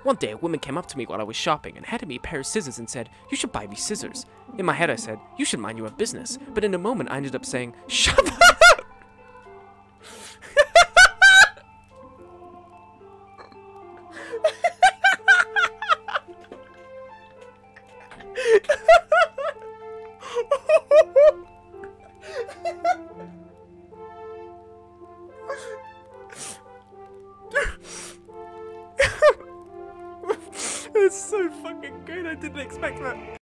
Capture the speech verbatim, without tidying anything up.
One day, a woman came up to me while I was shopping and handed me a pair of scissors and said, "You should buy me scissors." In my head, I said, "You should mind your own business." But in a moment, I ended up saying, "Shut up!" It's so fucking good. I didn't expect that.